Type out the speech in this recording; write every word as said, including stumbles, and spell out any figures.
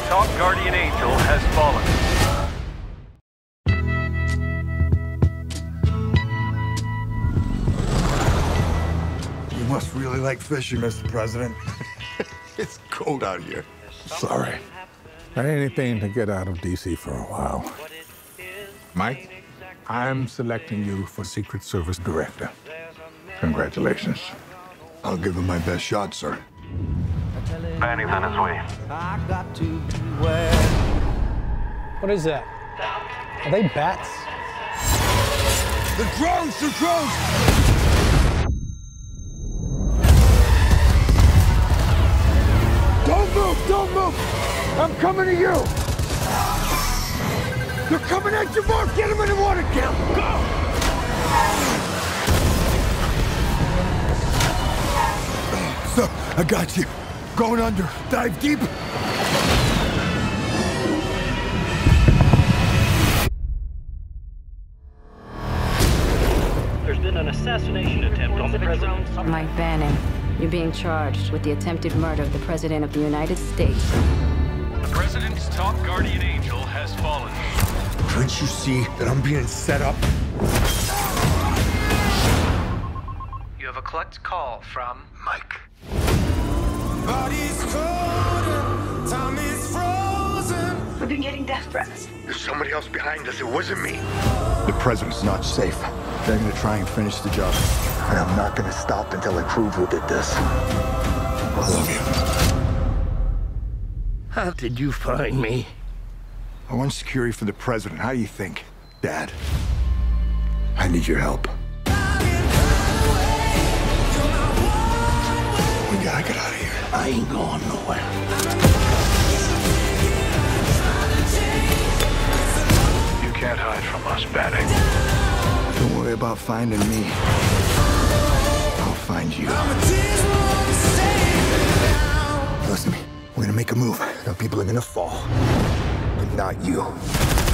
top guardian angel has fallen. You must really like fishing, Mister President. It's cold out here. Sorry. Anything to get out of D C for a while. Mike, I'm selecting you for Secret Service Director. Congratulations. I'll give him my best shot, sir. Banning's on his way. What is that? Are they bats? The drones! The drones! Don't move! Don't move! I'm coming to you! They're coming at you, Mark! Get him in the water! Get him! Go! Sir, I got you. Going under. Dive deep. There's been an assassination attempt on the president. Mike Banning, you're being charged with the attempted murder of the President of the United States. The president's top guardian angel has fallen. Can't you see that I'm being set up? You have a collect call from Mike. Body's cold, time is frozen. We've been getting death threats. There's somebody else behind us. It wasn't me. The president's not safe. They're gonna try and finish the job. And I'm not gonna stop until I prove who did this. I love you. How did you find me? I want security for the president. How do you think, Dad? I need your help. We gotta get out of here. I ain't going nowhere. You can't hide from us, Banning. Don't worry about finding me. I'll find you. Listen to me. We're gonna make a move. Now people are gonna fall. But not you.